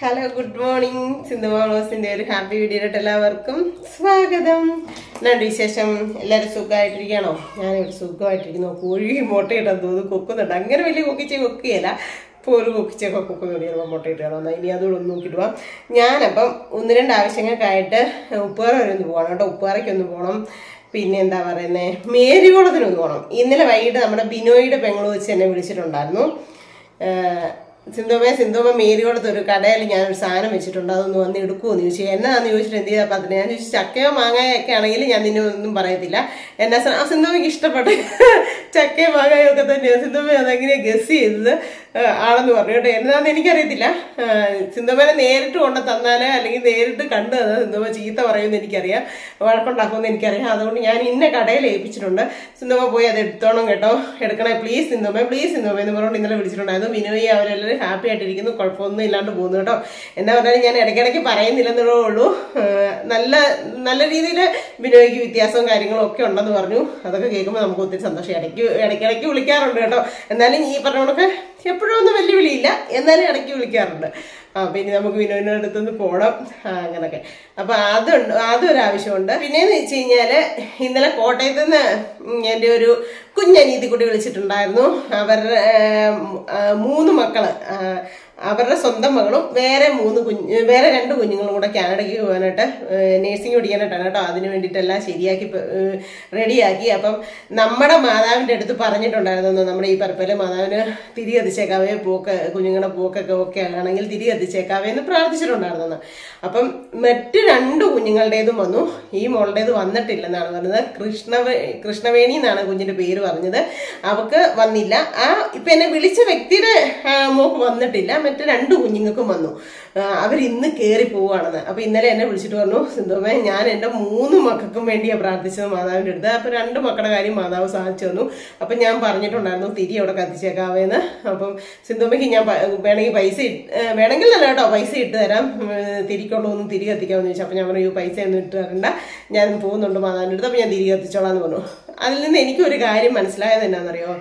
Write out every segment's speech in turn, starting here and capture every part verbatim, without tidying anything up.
Hello, good morning. Sindhumanosinte oru happy video itte ellavarkkum swagatham. Nandu vishesham ellarum sugayittirikano. Njan idu sugayittirikkunnu. Koli motta ittan thodu kokkunnundu. Angane veliya kokkiche kokkiyalla. Poru kokkiche kokkunnu irva motta ittano. Ini adu onnu nokkittu. Njan appam ഒന്ന് രണ്ട് ആവശ്യങ്ങൾക്കായിട്ട് ഉപ്പുപാറ വരെ ഒന്ന് പോകണം കേട്ടോ. ഉപ്പുപാറയ്ക്ക് ഒന്ന് പോകണം. പിന്നെ എന്താ പറയുന്നത്, മേരികുളത്തിന് ഒന്ന് പോകണം. ഇന്നലെ വൈകിട്ട് നമ്മുടെ ബിനോയുടെ പെങ്ങൾ വെച്ച് എന്നെ വിളിച്ചിട്ടുണ്ടായിരുന്നു. സിന്ധുമേ സിന്ധുമ മേരികുളത്ത് ഒരു കടയിൽ ഞാനൊരു സാധനം വെച്ചിട്ടുണ്ട്, അതൊന്ന് വന്ന് എടുക്കുമെന്ന് ചോദിച്ചു. എന്നാന്ന് ചോദിച്ചിട്ട് എന്ത് ചെയ്താൽ പത്തിന് ഞാൻ ചോദിച്ചു ചക്കയോ മാങ്ങയോ ഒക്കെ ആണെങ്കിൽ ഞാൻ നിന്നെ ഒന്നും പറയത്തില്ല. എന്നാ ആ സിന്ധുമയ്ക്ക് ഇഷ്ടപ്പെട്ട ചക്കയോ മാങ്ങയോ ഒക്കെ തന്നെയാണ്. സിന്ധുമ അതെങ്ങനെയാണ് ഗസ് ചെയ്തത് ആണെന്ന് പറഞ്ഞു കേട്ടോ. എന്നാന്ന് എനിക്കറിയത്തില്ല. സിന്ധുമേനെ നേരിട്ട് കൊണ്ട് തന്നാലേ അല്ലെങ്കിൽ നേരിട്ട് കണ്ടു തന്നാൽ സിന്ധുമ ചീത്ത പറയുമെന്ന് എനിക്കറിയാം, വഴക്കുണ്ടാക്കുമെന്ന് എനിക്കറിയാം. അതുകൊണ്ട് ഞാൻ ഇന്ന കടയിൽ ഏൽപ്പിച്ചിട്ടുണ്ട്, സിന്ധുമ പോയി അത് എടുത്തോണം കേട്ടോ, എടുക്കണേ പ്ലീസ് സിന്ധുമേ പ്ലീസ് സിന്ധുമ എന്ന് പറഞ്ഞുകൊണ്ട് ഇന്നലെ വിളിച്ചിട്ടുണ്ടായിരുന്നു. വിനോയി അവരെല്ലാവരും ഹാപ്പി ആയിട്ടിരിക്കുന്നു, കുഴപ്പമൊന്നും ഇല്ലാണ്ട് പോകുന്നു കേട്ടോ. എന്നാ പറഞ്ഞാലും ഞാൻ ഇടയ്ക്കിടയ്ക്ക് പറയുന്നില്ലെന്നുള്ളേ ഉള്ളൂ. നല്ല നല്ല രീതിയിൽ ബിനോയ്ക്ക് വ്യത്യാസവും കാര്യങ്ങളും ഒക്കെ ഉണ്ടെന്ന് പറഞ്ഞു. അതൊക്കെ കേൾക്കുമ്പോൾ നമുക്ക് ഒത്തിരി സന്തോഷം. ഇടയ്ക്ക് ഇടയ്ക്കിടയ്ക്ക് വിളിക്കാറുണ്ട് കേട്ടോ. എന്നാലും ഈ പറഞ്ഞ എപ്പോഴും ഒന്നും വെല്ലുവിളിയില്ല, എന്നാലും ഇടയ്ക്ക് വിളിക്കാറുണ്ട്. ആ പിന്നെ നമുക്ക് വിനോദിന്റെ അടുത്തൊന്ന് പോകണം അങ്ങനൊക്കെ. അപ്പൊ അതുണ്ട്, അതൊരാവശ്യമുണ്ട്. പിന്നെന്ന് വെച്ച് കഴിഞ്ഞാല് ഇന്നലെ കോട്ടയത്ത് നിന്ന് എൻ്റെ ഒരു കുഞ്ഞനീതിക്കുട്ടി വിളിച്ചിട്ടുണ്ടായിരുന്നു. അവരുടെ മൂന്ന് മക്കള്, അവരുടെ സ്വന്തം മകളും വേറെ മൂന്ന് കുഞ്ഞ് വേറെ രണ്ട് കുഞ്ഞുങ്ങളും കൂടെ കാനഡയ്ക്ക് പോകാനായിട്ട് നേഴ്സിംഗ് പഠിക്കാനായിട്ടാണ് കേട്ടോ. അതിന് വേണ്ടിയിട്ടെല്ലാം ശരിയാക്കി റെഡിയാക്കി. അപ്പം നമ്മുടെ മാതാവിൻ്റെ അടുത്ത് പറഞ്ഞിട്ടുണ്ടായിരുന്നു, നമ്മുടെ ഈ പരപ്പല മാതാവിന് തിരി കത്തിച്ചേക്കാവേ, പോക്ക് കുഞ്ഞുങ്ങളുടെ പോക്കൊക്കെ ഒക്കെ ആണെങ്കിൽ തിരി കത്തിച്ചേക്കാവേ എന്ന് പ്രാർത്ഥിച്ചിട്ടുണ്ടായിരുന്നു. അപ്പം മറ്റ് രണ്ട് കുഞ്ഞുങ്ങളുടേതും വന്നു, ഈ മോളുടേത് വന്നിട്ടില്ലെന്നാണ് പറഞ്ഞത്. കൃഷ്ണവേ കൃഷ്ണവേണി എന്നാണ് കുഞ്ഞിന്റെ പേര് പറഞ്ഞത്. അവക്ക് വന്നില്ല. ആ ഇപ്പൊ എന്നെ വിളിച്ച വ്യക്തിയുടെ മോക്ക് വന്നിട്ടില്ല, മറ്റു രണ്ട് കുഞ്ഞുങ്ങൾക്കും വന്നു. അവരിന്ന് കയറി പോവുകയാണെന്ന്. അപ്പൊ ഇന്നലെ എന്നെ വിളിച്ചിട്ട് പറഞ്ഞു, സിന്ധുമേ ഞാൻ എൻ്റെ മൂന്ന് മക്കൾക്കും വേണ്ടിയാണ് പ്രാർത്ഥിച്ചത് മാതാവിൻ്റെ അടുത്ത്. അപ്പൊ രണ്ട് മക്കളുടെ കാര്യം മാതാവ് സാധിച്ചു തന്നു. അപ്പൊ ഞാൻ പറഞ്ഞിട്ടുണ്ടായിരുന്നു തിരി അവിടെ കത്തിച്ചേക്കാവേന്ന്. അപ്പം സിന്ധുമയ്ക്ക് ഞാൻ വേണമെങ്കിൽ പൈസ വേണമെങ്കിൽ നല്ല കേട്ടോ പൈസ ഇട്ട് തരാം, തിരിക്കുള്ളൂ ഒന്നും തിരി കത്തിക്കാമെന്ന് ചോദിച്ചു. അപ്പൊ ഞാൻ പറഞ്ഞു പൈസ ഒന്നും ഇട്ട് തരണ്ട, ഞാൻ പോകുന്നുണ്ട് മാതാവിൻ്റെ അടുത്ത്, അപ്പൊ ഞാൻ തിരി കത്തിച്ചോളാന്ന് പറഞ്ഞു. അതിൽ നിന്ന് എനിക്കൊരു കാര്യം മനസ്സിലായത് എന്നാണെന്നറിയോ,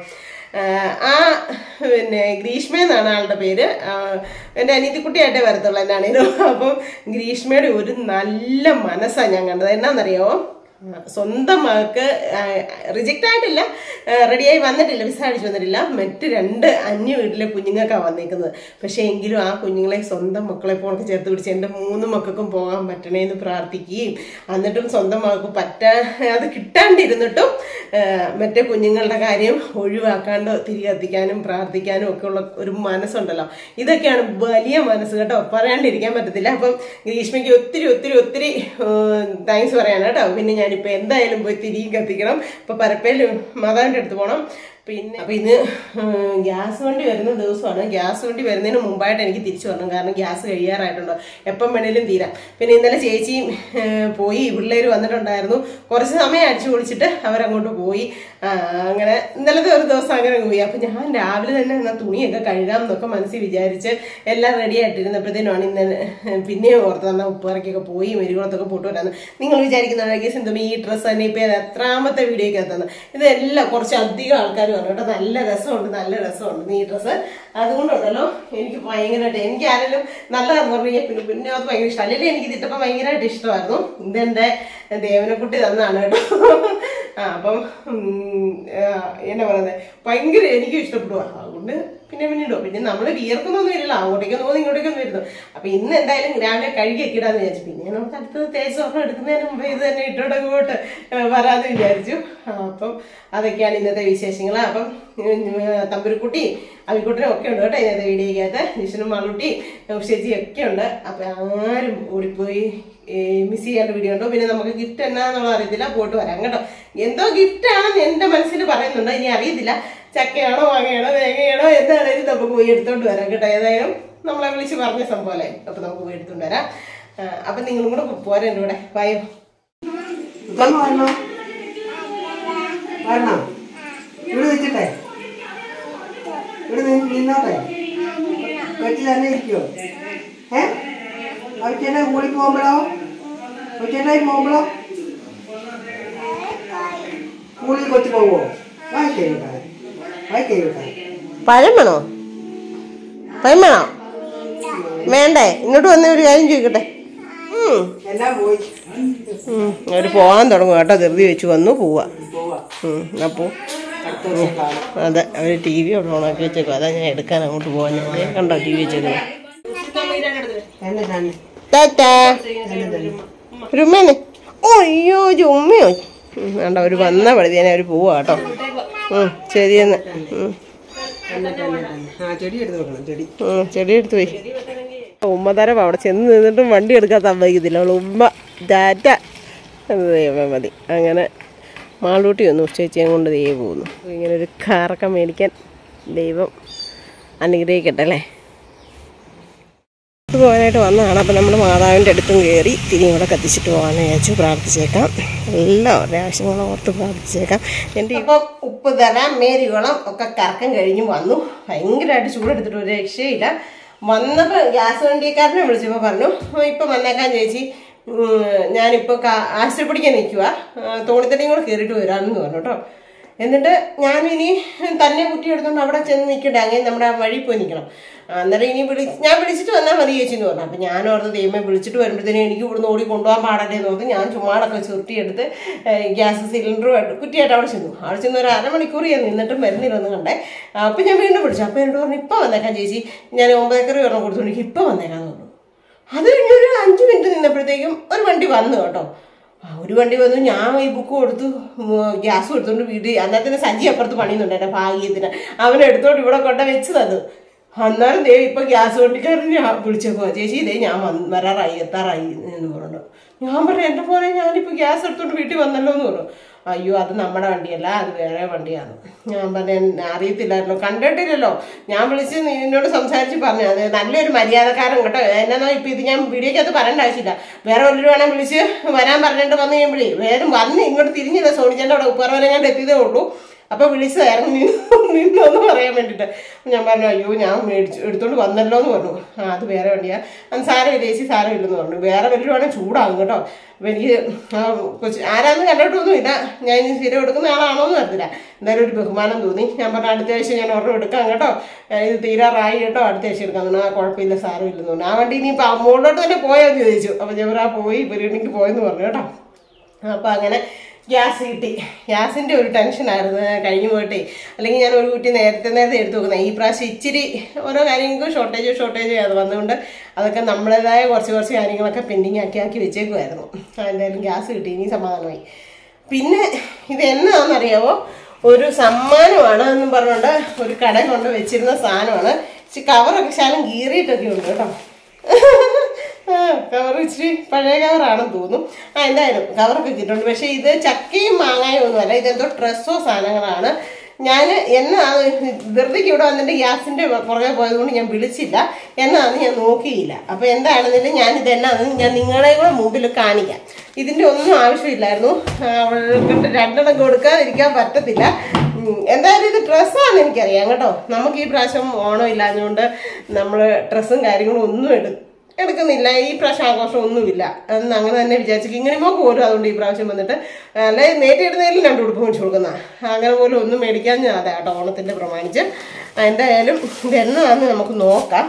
ആ പിന്നെ ഗ്രീഷ്മ എന്നാണ് ആളുടെ പേര്. എൻ്റെ അനിയത്തിക്കുട്ടിയായിട്ടേ വരത്തുള്ളൂ എന്നാണേലും. അപ്പം ഗ്രീഷ്മയുടെ ഒരു നല്ല മനസ്സാണ് ഞാൻ കണ്ടത്. എന്നാന്നറിയോ, സ്വന്തം മകൾക്ക് റിജക്റ്റ് ആയിട്ടില്ല, റെഡിയായി വന്നിട്ടില്ല, വിസ അടിച്ചു വന്നിട്ടില്ല, മറ്റ് രണ്ട് അന്യ വീട്ടിലെ കുഞ്ഞുങ്ങൾക്കാണ് വന്നേക്കുന്നത്. പക്ഷേ എങ്കിലും ആ കുഞ്ഞുങ്ങളെ സ്വന്തം മക്കളെ പോലൊക്കെ ചേർത്ത് പിടിച്ച് എൻ്റെ മൂന്ന് മക്കൾക്കും പോകാൻ പറ്റണേന്ന് പ്രാർത്ഥിക്കുകയും എന്നിട്ടും സ്വന്തം മകൾക്ക് പറ്റാ അത് കിട്ടാണ്ടിരുന്നിട്ടും മറ്റേ കുഞ്ഞുങ്ങളുടെ കാര്യം ഒഴിവാക്കാണ്ട് തിരികെ എത്തിക്കാനും പ്രാർത്ഥിക്കാനും ഒക്കെ ഉള്ള ഒരു മനസ്സുണ്ടല്ലോ. ഇതൊക്കെയാണ് വലിയ മനസ്സ് കേട്ടോ, പറയാണ്ടിരിക്കാൻ പറ്റത്തില്ല. അപ്പം ഗ്രീഷ്മയ്ക്ക് ഒത്തിരി ഒത്തിരി ഒത്തിരി താങ്ക്സ് പറയാണ് കേട്ടോ. പിന്നെ ഞാനിപ്പോ എന്തായാലും പോയി തിരികെ കത്തിക്കണം. ഇപ്പൊ പരപ്പേല് മാതാവിന്റെ അടുത്ത് പോകണം. പിന്നെ അപ്പൊ ഇന്ന് ഗ്യാസ് വണ്ടി വരുന്ന ദിവസമാണ്. ഗ്യാസ് വണ്ടി വരുന്നതിന് മുമ്പായിട്ട് എനിക്ക് തിരിച്ചു വരണം, കാരണം ഗ്യാസ് കഴിയാറായിട്ടുണ്ടോ, എപ്പം വേണേലും തീരാം. പിന്നെ ഇന്നലെ ചേച്ചിയും പോയി, പിള്ളേർ വന്നിട്ടുണ്ടായിരുന്നു, കുറച്ച് സമയം അടിച്ചു പൊളിച്ചിട്ട് അവരങ്ങോട്ട് പോയി. അങ്ങനെ ഇന്നലത്തെ ഒരു ദിവസം അങ്ങനെ പോയി. അപ്പൊ ഞാൻ രാവിലെ തന്നെ എന്നാൽ തുണിയൊക്കെ കഴുകാം എന്നൊക്കെ മനസ്സിൽ വിചാരിച്ച് എല്ലാം റെഡി ആയിട്ടിരുന്നപ്പോഴത്തേനുമാണ് ഇന്നലെ പിന്നെയും ഓർത്ത് തന്നെ ഉപ്പുകറക്കൊക്കെ പോയി മെരുകുളത്തൊക്കെ പോട്ട് വരാന്ന്. നിങ്ങൾ വിചാരിക്കുന്നുണ്ടെങ്കിൽ സിന്ധു ഈ ഡ്രസ്സ് തന്നെ ഇപ്പൊ എത്രാമത്തെ വീഡിയോയ്ക്ക് എത്തുന്നത്, ഇതെല്ലാം കുറച്ച് അധികം ആൾക്കാർ പറഞ്ഞിട്ട് നല്ല രസമുണ്ട് നല്ല രസമുണ്ട് ഈ ഡ്രസ്സ്. അതുകൊണ്ടുണ്ടല്ലോ എനിക്ക് ഭയങ്കരമായിട്ട്, എനിക്ക് ആരെങ്കിലും നല്ലതെന്ന് പറഞ്ഞു കഴിഞ്ഞാൽ പിന്നെ പിന്നെ അത് ഭയങ്കര ഇഷ്ടം. അല്ലെങ്കിൽ എനിക്ക് ഇതിട്ടപ്പോൾ ഭയങ്കരമായിട്ട് ഇഷ്ടമായിരുന്നു. ഇതെന്റെ ദേവനക്കുട്ടി തന്നാണ് കേട്ടോ. ആ അപ്പം എന്നാ പറയുന്നത്, ഭയങ്കര എനിക്കും ഇഷ്ടപ്പെടുക. അതുകൊണ്ട് പിന്നെ പിന്നെ ഇടും. പിന്നെ നമ്മൾ വിയർക്കുന്നൊന്നും ഇല്ലല്ലോ, അങ്ങോട്ടേക്കൊന്നും പോകുന്നു ഇങ്ങോട്ടേക്കൊന്നും വരുന്നു. അപ്പൊ ഇന്ന് എന്തായാലും രാവിലെ കഴുകിയൊക്കെ ഇടാന്ന് വിചാരിച്ചു. പിന്നെ നമുക്ക് അടുത്തത് തേച്ച് സ്വർണ്ണം എടുക്കുന്നതിന് മുമ്പ് ഇത് തന്നെ ഇട്ടോടങ്ങോട്ട് വരാമെന്ന് വിചാരിച്ചു. അപ്പം അതൊക്കെയാണ് ഇന്നത്തെ വിശേഷങ്ങൾ. അപ്പം തമ്പുരുക്കുട്ടി അവിക്കുട്ടിനും ഒക്കെ ഉണ്ട് കേട്ടോ ഇന്നത്തെ വീഡിയോയ്ക്കകത്ത്. നിഷനും മാളൂട്ടി ഉഷേജി ഒക്കെ ഉണ്ട്. അപ്പൊ ആരും ഓടിപ്പോയി മിസ് ചെയ്യാണ്ട് വീഡിയോ ഉണ്ടോ. പിന്നെ നമുക്ക് ഗിഫ്റ്റ് എന്നാന്നുള്ള അറിയത്തില്ല, പോയിട്ട് വരാം കേട്ടോ. എന്തോ ഗിഫ്റ്റ് ആണെന്ന് എന്റെ മനസ്സിൽ പറയുന്നുണ്ട്, ഇനി അറിയത്തില്ല. ചക്കയാണോ മാങ്ങയാണോ തേങ്ങയാണോ എന്താണേലും നമുക്ക് പോയി എടുത്തോണ്ട് വരാം കേട്ടോ. ഏതായാലും നമ്മളെ വിളിച്ച് പറഞ്ഞ സംഭവമല്ലേ, അപ്പൊ നമുക്ക് പോയി എടുത്തോണ്ട് വരാം. അപ്പൊ നിങ്ങളും കൂടെ പോരാ എൻ്റെ കൂടെ. വായോ വരണോ, ഇവിടെ വെച്ചിട്ടെ ഇവിടെ നിന്നോട്ടെ, വെച്ച് തന്നെ ഇരിക്കുവോ? ഏ അവറ്റേനെ കൂടി പോകുമ്പോഴോ, അവറ്റേനായി പോകുമ്പോഴോ കൂടി കൊച്ചു പോവോ? വായിക്കൈവിട്ടെ വായിക്കൈവിട്ടെ. പഴം വേണോ? പഴം വേണോ? വേണ്ടേ? ഇങ്ങോട്ട് വന്ന ഒരു കാര്യം ചോദിക്കട്ടെ. എല്ലാം പോയി. അവര് പോകാൻ തുടങ്ങും കേട്ടോ. ധൃതി വെച്ച് വന്നു പോവാ. അപ്പോ അതെ, അവര് ടി വി അവിടെ ഓണാക്കി വെച്ചേക്കും. അതാ ഞാൻ എടുക്കാൻ അങ്ങോട്ട് പോവാൻ. ഞാൻ കണ്ടോ ടി വി വെച്ചേക്കുന്നത്. രുമ്മേനെ ഓ അയ്യോ ജുമ്മയോ വേണ്ട. അവര് വന്ന പഴുതിയാനെ അവര് പോവാ കേട്ടോ. ശരിയെന്ന്. ചെടി എടുത്ത് പോയി. ഉമ്മ തരം അവിടെ ചെന്ന് നിന്നിട്ടും വണ്ടി എടുക്കാൻ സമ്മതിക്കത്തില്ല. അവൾ ഉമ്മ ടാറ്റ മതി. അങ്ങനെ മാളൂട്ടി വന്നു. ചേച്ചിയെ കൊണ്ട് ദൈവം പോകുന്നു. ഇങ്ങനെ ഒരു കാറൊക്കെ മേടിക്കാൻ ദൈവം അനുഗ്രഹിക്കട്ടെ അല്ലേ. പോകാനായിട്ട് വന്നതാണ്. അപ്പം നമ്മൾ മാതാവിൻ്റെ അടുത്തും കയറി തിരിയും കൂടെ കത്തിച്ചിട്ട് പോകാമെന്ന് വിചാരിച്ചു. പ്രാർത്ഥിച്ചേക്കാം. എല്ലാവരുടെ ആവശ്യങ്ങളും ഓർത്ത് പ്രാർത്ഥിച്ചേക്കാം. എൻ്റെ ഇപ്പം ഉപ്പ് തരാം മേരികുളം ഒക്കെ കറക്കം കഴിഞ്ഞ് വന്നു. ഭയങ്കരമായിട്ട് ചൂടെടുത്തിട്ട് ഒരു രക്ഷയില്ല. വന്നപ്പോൾ ഗ്യാസ് വണ്ടിക്കാരനെ വിളിച്ചപ്പോൾ പറഞ്ഞു ഇപ്പം വന്നേക്കാൻ ചേച്ചി, ഞാനിപ്പോൾ ആശുപത്രി പിടിക്കാൻ നിൽക്കുക, തോണിത്തടിയും കൂടെ കയറിയിട്ട് വരാമെന്ന് പറഞ്ഞു കേട്ടോ. എന്നിട്ട് ഞാനിനി തന്നെ കുറ്റി എടുത്തുകൊണ്ട് അവിടെ ചെന്ന് നിൽക്കട്ടെ, അങ്ങനെ നമ്മുടെ ആ വഴി പോയി നിൽക്കണം. അന്നേരം ഇനി വിളി ഞാൻ വിളിച്ചിട്ട് വന്നാൽ മതി ചേച്ചി എന്ന് പറഞ്ഞു. അപ്പം ഞാൻ ഓർത്ത് ദൈവമേ വിളിച്ചിട്ട് വരുമ്പോഴത്തേനും എനിക്ക് ഇവിടുന്ന് ഓടി കൊണ്ടുപോകാൻ പാടല്ലേ എന്ന് ഓർത്ത് ഞാൻ ചുമ്മാടൊക്കെ ചുരുട്ടിയെടുത്ത് ഗ്യാസ് സിലിണ്ടറുമായിട്ട് കുറ്റിയായിട്ട് അവിടെ ചെന്നു. അവിടെ ചെന്ന് ഒരു അരമണിക്കൂർ ഞാൻ നിന്നിട്ടും വരുന്നില്ലെന്ന് കണ്ടേ. അപ്പം ഞാൻ വീണ്ടും വിളിച്ചു. അപ്പം എന്നോട് പറഞ്ഞു ഇപ്പം വന്നേക്കാം ചേച്ചി, ഞാൻ ഒമ്പതേക്കറി ഒരെണ്ണം കൊടുത്തോണ്ട് ഇപ്പം വന്നേക്കാന്ന് പറഞ്ഞു. അത് കഴിഞ്ഞൊരു അഞ്ച് മിനിറ്റ് നിന്നപ്പോഴത്തേക്കും ഒരു വണ്ടി വന്നു കേട്ടോ. ഒരു വണ്ടി വന്നു. ഞാൻ ഈ ബുക്ക് കൊടുത്തു, ഗ്യാസ് എടുത്തോണ്ട് വീട്ടിൽ അന്നത്തിന് സജി അപ്പുറത്ത് പണിയുന്നുണ്ട് എൻ്റെ ഭാഗ്യത്തിന്. അവനെടുത്തോണ്ട് ഇവിടെ കൊണ്ട വെച്ച് തന്നു. അന്നാലും ദേ ഇപ്പം ഗ്യാസ് വണ്ടിക്കാരൻ ഞാൻ വിളിച്ചേക്കോ ചേച്ചി ഇതേ ഞാൻ വന്ന് വരാറായി എത്താറായി എന്ന് പറഞ്ഞു. ഞാൻ പറഞ്ഞു എൻ്റെ പോലെ ഞാനിപ്പോൾ ഗ്യാസ് എടുത്തോണ്ട് വീട്ടിൽ വന്നല്ലോ എന്ന് പറഞ്ഞു. അയ്യോ അത് നമ്മുടെ വണ്ടിയല്ല, അത് വേറെ വണ്ടിയാണ്. ഞാൻ പറഞ്ഞു അറിയത്തില്ലായിരുന്നു, കണ്ടിട്ടില്ലല്ലോ. ഞാൻ വിളിച്ച് നിന്നോട് സംസാരിച്ച് പറഞ്ഞു അത് നല്ലൊരു മര്യാദക്കാരൻ കേട്ടോ. എന്നാ ഇപ്പം ഇത് ഞാൻ വീഡിയോക്കകത്ത് പറയേണ്ട ആവശ്യമില്ല. വേറെ വല്ലവരും വേണം വിളിച്ച് വരാൻ പറഞ്ഞിട്ട് വന്നു കഴിയുമ്പോഴേ വേറെ വന്ന് ഇങ്ങോട്ട് തിരിഞ്ഞില്ല. സോണിച്ചേൻ്റെ അവിടെ ഉപ്പറവരെ ഞാൻ എത്തിയതേ ഉള്ളൂ. അപ്പോൾ വിളിച്ചതായിരുന്നു നിന്ന് നിന്നൊന്ന് പറയാൻ വേണ്ടിയിട്ട്. ഞാൻ പറഞ്ഞു അയ്യോ ഞാൻ മേടിച്ചു എടുത്തോണ്ട് വന്നല്ലോ എന്ന് പറഞ്ഞു. ആ അത് വേറെ വണ്ടിയാണ്, അത് സാരമില്ല ചേച്ചി സാരമില്ലെന്ന് പറഞ്ഞു. വേറെ വല്ലവരും വേണമെങ്കിൽ ചൂടാകും കേട്ടോ. അപ്പം എനിക്ക് കൊച്ചു ആരാന്ന് കണ്ടിട്ടൊന്നും ഇല്ല. ഞാൻ ഇനി സ്ഥിരം എടുക്കുന്ന ആളാണോ എന്ന് അറിയില്ല. എന്തായാലും ഒരു ബഹുമാനം തോന്നി. ഞാൻ പറഞ്ഞു അടുത്ത ആഴ്ച ഞാൻ ഓർഡർ എടുക്കാം കേട്ടോ, ഇത് തീരാറായി കേട്ടോ, അടുത്ത ആഴ്ച എടുക്കാൻ തോന്നുന്നു. ആ കുഴപ്പമില്ല സാരമില്ലെന്ന് പറഞ്ഞു. ആ വണ്ടി ഇനി ഇപ്പം മുകളിലോട്ട് തന്നെ പോയെന്ന് ചോദിച്ചു. അപ്പം ഞാൻ ആ പോയി പരിഗണിക്ക് പോയെന്ന് പറഞ്ഞു കേട്ടോ. അപ്പം അങ്ങനെ ഗ്യാസ് കിട്ടി. ഗ്യാസിൻ്റെ ഒരു ടെൻഷനായിരുന്നു കഴിഞ്ഞു പോയിട്ടേ. അല്ലെങ്കിൽ ഞാൻ ഒരു കുറ്റി നേരത്തെ നേരത്തെ എടുത്ത് വെക്കുന്നത്. ഈ പ്രാവശ്യം ഇച്ചിരി ഓരോ കാര്യങ്ങൾക്കും ഷോർട്ടേജ് ഷോർട്ടേജ് അത് വന്നുകൊണ്ട് അതൊക്കെ നമ്മളേതായ കുറച്ച് കുറച്ച് കാര്യങ്ങളൊക്കെ പെൻഡിങ് ആക്കി ആക്കി വെച്ചേക്കുമായിരുന്നു. എന്തായാലും ഗ്യാസ് കിട്ടി, ഇനി സമാധാനമായി. പിന്നെ ഇത് എന്നാണെന്നറിയാമോ, ഒരു സമ്മാനമാണ് എന്നും പറഞ്ഞുകൊണ്ട് ഒരു കട കൊണ്ട് വെച്ചിരുന്ന സാധനമാണ്. കവറൊക്കെ ശാലം കീറിയിട്ടൊക്കെ ഉണ്ട് കേട്ടോ. കവർ ഇച്ചിരി പഴയ കവറാണെന്ന് തോന്നും. ആ എന്തായാലും കവറൊക്കെ കിട്ടുന്നുണ്ട്. പക്ഷേ ഇത് ചക്കയും മാങ്ങായും ഒന്നുമല്ല, ഇതെന്തോ ഡ്രസ്സോ സാധനങ്ങളാണ്. ഞാൻ എന്നാണ് ധൃതിക്ക് ഇവിടെ വന്നിട്ട് ഗ്യാസിൻ്റെ പുറകെ പോയതുകൊണ്ട് ഞാൻ വിളിച്ചില്ല, എന്നാന്ന് ഞാൻ നോക്കിയില്ല. അപ്പോൾ എന്താണെന്നില്ല ഞാനിത് എന്നാന്ന് ഞാൻ നിങ്ങളെ കൂടെ മുമ്പിൽ കാണിക്കാം. ഇതിൻ്റെ ഒന്നും ആവശ്യമില്ലായിരുന്നു. അവൾക്ക് രണ്ടെണ്ണം കൊടുക്കാതിരിക്കാൻ പറ്റത്തില്ല. എന്തായാലും ഇത് ഡ്രസ്സാണെന്ന് എനിക്കറിയാം കേട്ടോ. നമുക്ക് ഈ പ്രാവശ്യം ഓണം ഇല്ലാഞ്ഞുകൊണ്ട് നമ്മൾ ഡ്രസ്സും കാര്യങ്ങളും ഒന്നും എടുക്കും എടുക്കുന്നില്ല. ഈ പ്രാവശ്യം ആഘോഷം ഒന്നുമില്ല എന്ന് അങ്ങനെ തന്നെ വിചാരിച്ചു. ഇങ്ങനെ നോക്ക് പോലും അതുകൊണ്ട് ഈ പ്രാവശ്യം വന്നിട്ട് അല്ലെ നേരിടുന്നതിലും രണ്ട് ഉടുപ്പ് മേടിച്ചു കൊടുക്കുന്ന അങ്ങനെ പോലും ഒന്നും മേടിക്കാൻ ഞാൻ അതെ കേട്ടോ ഓണത്തിൻ്റെ പ്രമാണിച്ച്. എന്തായാലും ഇതെന്നാന്ന് നമുക്ക് നോക്കാം.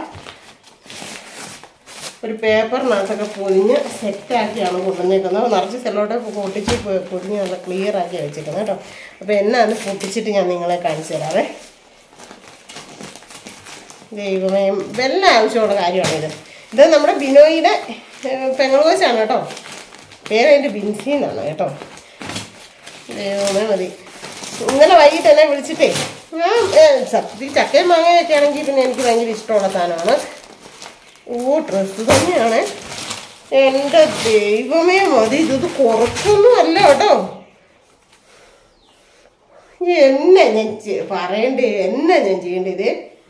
ഒരു പേപ്പറിനകത്തൊക്കെ പൊതിഞ്ഞ് സെറ്റാക്കിയാണ് കൊണ്ടുവന്നേക്കുന്നത്. നിറച്ച് സെല്ലോട്ടെ പൊട്ടിച്ച് പൊതിഞ്ഞ് നല്ല ക്ലിയർ ആക്കി വെച്ചേക്കുന്നത് കേട്ടോ. അപ്പോൾ എന്നാന്ന് പൊട്ടിച്ചിട്ട് ഞാൻ നിങ്ങളെ കാണിച്ചു തരാവേ. ദൈവമേ വല്ല ആവശ്യമുള്ള കാര്യമാണിത്. ഇത് നമ്മുടെ ബിനോയിയുടെ പെങ്ങളോച്ചാണ് കേട്ടോ. പേരതിൻ്റെ ബിൻസി എന്നാണ് കേട്ടോ. ദൈവമേ മതി. ഇന്നലെ വൈകിട്ട് എന്നെ വിളിച്ചിട്ടേ ഞാൻ സത്യത്തിൽ ചക്കയും മാങ്ങയൊക്കെ ആണെങ്കിൽ പിന്നെ എനിക്ക് ഭയങ്കര ഇഷ്ടമുള്ള സാധനമാണ്. ഓ ഡ്രസ്സ് തന്നെയാണ്. എൻ്റെ ദൈവമേ മതി. ഇത് കുറച്ചൊന്നും അല്ല കേട്ടോ. എന്നെ ഞാൻ പറയണ്ടേ, എന്നെ ഞാൻ ചെയ്യേണ്ടത്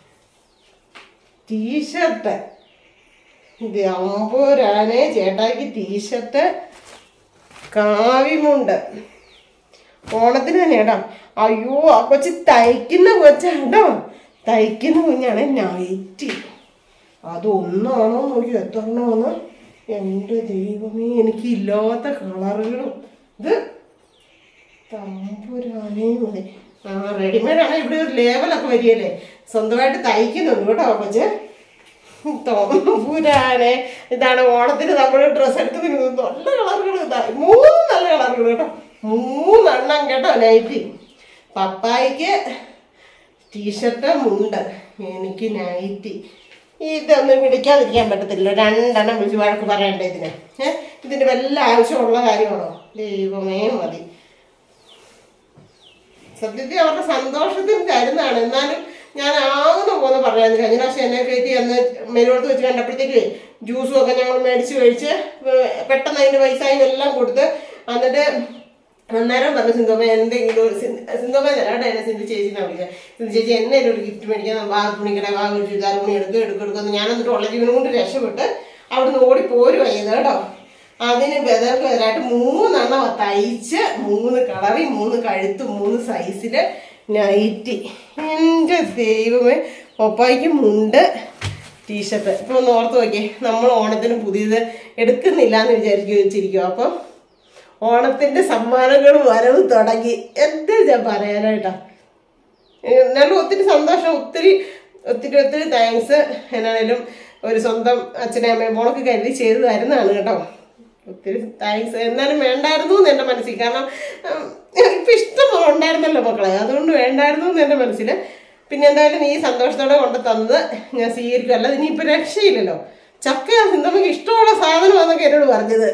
ടീഷർട്ട്. ഇത് അമ്പൂരാനെ ചേട്ടാക്കി ടീഷർട്ട് കാവിമുണ്ട് ഓണത്തിന് തന്നെ കേട്ടോ. അയ്യോ ആ കൊച്ച് തയ്ക്കുന്ന കൊച്ചാട്ടോ, തയ്ക്കുന്ന കുഞ്ഞാണ്. നൈറ്റി അത് ഒന്നാണോ നോക്കി എത്രണ്ണോന്ന്. എൻ്റെ ദൈവമേ എനിക്ക് ഇല്ലാത്ത കളറുകളും. ഇത് തമ്പുരാനേ മതി. ആ റെഡിമെയ്ഡാണ്. ഇവിടെ ഒരു ലേബലൊക്കെ വരികയല്ലേ, സ്വന്തമായിട്ട് തയ്ക്കുന്നുണ്ട് കേട്ടോ കൊച്ച്. തോമ്പുരാനെ ഇതാണ് ഓണത്തിന് നമ്മൾ ഡ്രസ്സ് എടുത്ത് നല്ല കളറുകൾ ഇതാ മൂന്ന് നല്ല കളറുകൾ കേട്ടോ മൂന്നെണ്ണം കേട്ടോ നൈറ്റി പപ്പായിക്ക് ടീഷർട്ട് മുണ്ട് എനിക്ക് നൈറ്റി ഇതൊന്നും വിളിക്കാതിരിക്കാൻ പറ്റത്തില്ല രണ്ടെണ്ണം വിളിച്ച് വഴക്ക് പറയണ്ടേ ഇതിന് ഏഹ് ഇതിന് വല്ല ആവശ്യമുള്ള കാര്യമാണോ ദൈവമേ മതി സത്യത്തിൽ അവരുടെ സന്തോഷത്തിന് തരുന്നതാണ് എന്നാലും ഞാൻ ആകുന്ന പോലെ പറയായിരുന്നു കഴിഞ്ഞ പ്രാവശ്യം എന്നെ കയറ്റി അന്ന് മെരുവോടത്ത് വെച്ച് കണ്ടപ്പോഴത്തേക്ക് ജ്യൂസും ഒക്കെ ഞങ്ങൾ മേടിച്ച് കഴിച്ച് പെട്ടെന്ന് അതിൻ്റെ പൈസയും എല്ലാം കൊടുത്ത് എന്നിട്ട് അന്നേരം പറഞ്ഞു സിന്ധോമ എന്തെങ്കിലും ഒരു സിന്ധോമ ചേട്ടാ എന്നെ സിന്ധു ചേച്ചിനെ വിളിക്കുക സിന്ധു ചേച്ചി എന്നെ ഒരു ഗിഫ്റ്റ് മേടിക്കാൻ വാ തുണിക്കട വാ ഒരു ചുരിദാർ തുണി എടുക്കുക എടുക്കുക എടുക്കുന്നു ഞാൻ എന്നിട്ട് ഉള്ള ജീവനും കൊണ്ട് രക്ഷപ്പെട്ട് അവിടുന്ന് ഓടി പോരുവായത് കേട്ടോ അതിന് ബദർക്ക് ബദലായിട്ട് മൂന്നെണ്ണം തയ്ച്ച് മൂന്ന് കളറി മൂന്ന് കഴുത്ത് മൂന്ന് സൈസില് നൈറ്റി എൻ്റെ ദൈവമേ പപ്പായ്ക്ക് മുണ്ട് ടീഷർട്ട് ഇപ്പൊ ഒന്ന് ഓർത്ത് നോക്കിയേ നമ്മൾ ഓണത്തിന് പുതിയത് എടുക്കുന്നില്ല എന്ന് വിചാരിച്ചു വെച്ചിരിക്കും അപ്പം ഓണത്തിന്റെ സമ്മാനങ്ങൾ വരവ് തുടങ്ങി എന്താ ഞാൻ പറയാനായിട്ടാ എന്നാലും ഒത്തിരി സന്തോഷം ഒത്തിരി ഒത്തിരി ഒത്തിരി താങ്ക്സ് എന്നാണേലും ഒരു സ്വന്തം അച്ഛനെ അമ്മയും മോളൊക്കെ കരുതി ചെയ്ത് തരുന്നതാണ് കേട്ടോ ഒത്തിരി താങ്ക്സ് എന്നാലും വേണ്ടായിരുന്നു എന്ന് എൻ്റെ മനസ്സിൽ കാരണം ഇപ്പം ഇഷ്ടം ഉണ്ടായിരുന്നല്ലോ മക്കളെ അതുകൊണ്ട് വേണ്ടായിരുന്നു എന്ന് എൻ്റെ മനസ്സിൽ പിന്നെ എന്തായാലും നീ സന്തോഷത്തോടെ കൊണ്ട് തന്നത് ഞാൻ സ്വീകരിക്കും അല്ലാതെ ഇനിയിപ്പോൾ രക്ഷയില്ലല്ലോ ചക്ക സിന്ധമ്മയ്ക്ക് ഇഷ്ടമുള്ള സാധനമാണെന്നൊക്കെ എന്നോട് പറഞ്ഞത്